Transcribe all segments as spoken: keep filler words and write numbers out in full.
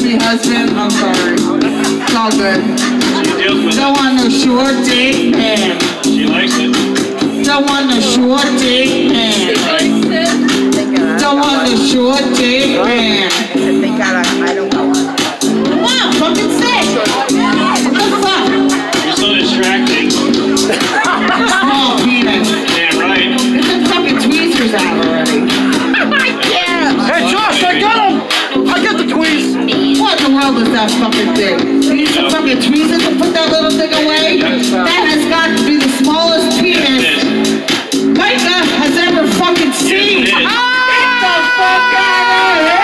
me husband. I'm sorry. It's all good. Don't want no short dick man. She likes it. Don't want no short dick man. Don't want no short dick man. Thank God I, I don't know. Wow, fucking sick. What the fuck? You're so distracting. Small penis. Damn right. Get the fucking tweezers out already. Hey Josh, I got him! I got the tweez! What in the world is that fucking thing? You need some fucking tweezers to put that little thing away? That has got to be the smallest penis Micah has ever fucking seen! Yes, it is. Get the fuck out of here!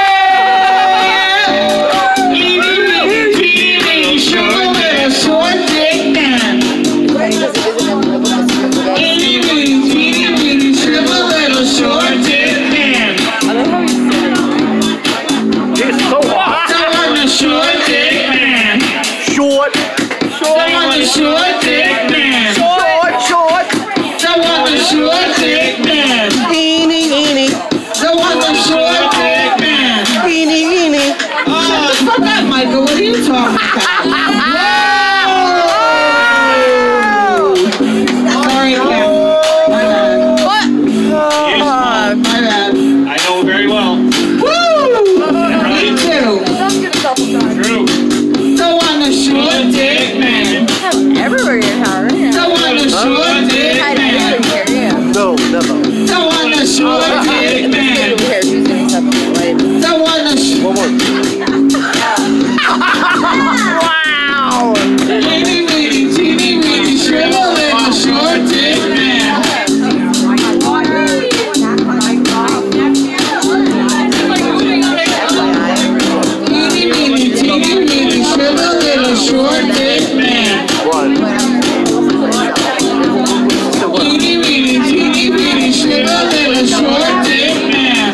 Eeny, meeny, teeny, sugar little short dick man. Eeny, meeny, teeny, weeny, sugar little short dick man. He's so hot! Don't want the short dick man. Short! Don't want the short dick man. Short, short! Don't want the short dick man. Eeny, eeny, Don't want the short dick man. eeny, eeny. Oh, fuck that, Michael. What are you talking about? Whoa! Sorry, Kim. My bad. What? My bad. I know very well. Woo! Me too. True. Don't want the short dick man. Everywhere you're power. Don't want the short dick man. No, never. Don't want the short dick man. Don't want the sh- One more. Wow! Teeny weeny, teeny weeny, shrivel little short dick man. Teeny weeny, teeny weeny, shrivel little short dick man. One. Teeny weeny, teeny weeny, shrivel little short dick man.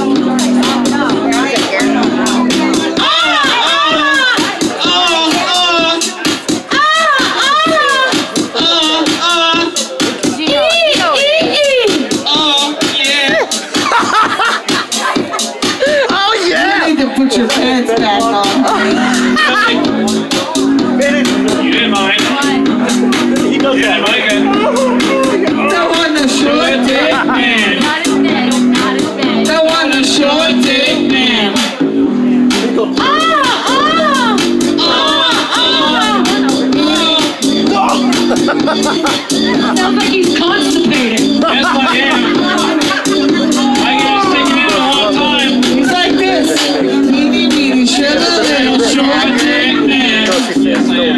Ah, ah, ah, ah, ah, ah, ah. Oh, yeah. Oh yeah! You need to put your pants back on. You didn't mind. He does You didn't that. like it. Don't want the short dick man. Don't want the short dick man. Ah, ah, ah, ah, Sounds like he's constipated. Yes, I am. I get sticking in a long time. He's like this. Teeny weeny, sugar little short dick man. Yes, I am.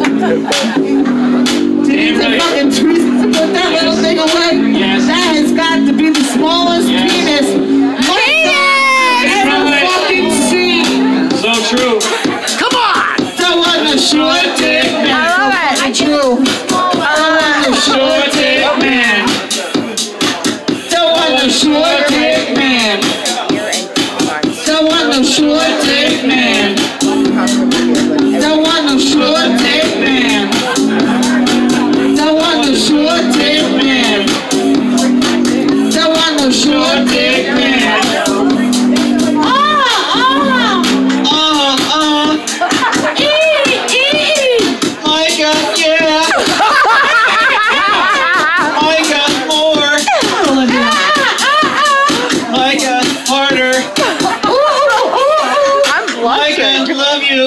Did you Damn right. fucking tweezers to put that little thing away? Yes. That has got to be the smallest Yes. penis Micah ever fucking seen. So true. Come on! Don't want the short dick man. I love it. True. Don't want the short dick man. Don't want the short dick man. Don't want the short dick man. Don't want the short dick man. Don't want the short dick man. Don't want the short dick man. Ah, ah, ah, ah. Ee, ee. Micah, yeah. Micah, more. Micah, harder. I'm Micah, blushing. love you.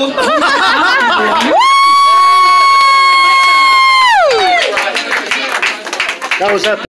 That was that.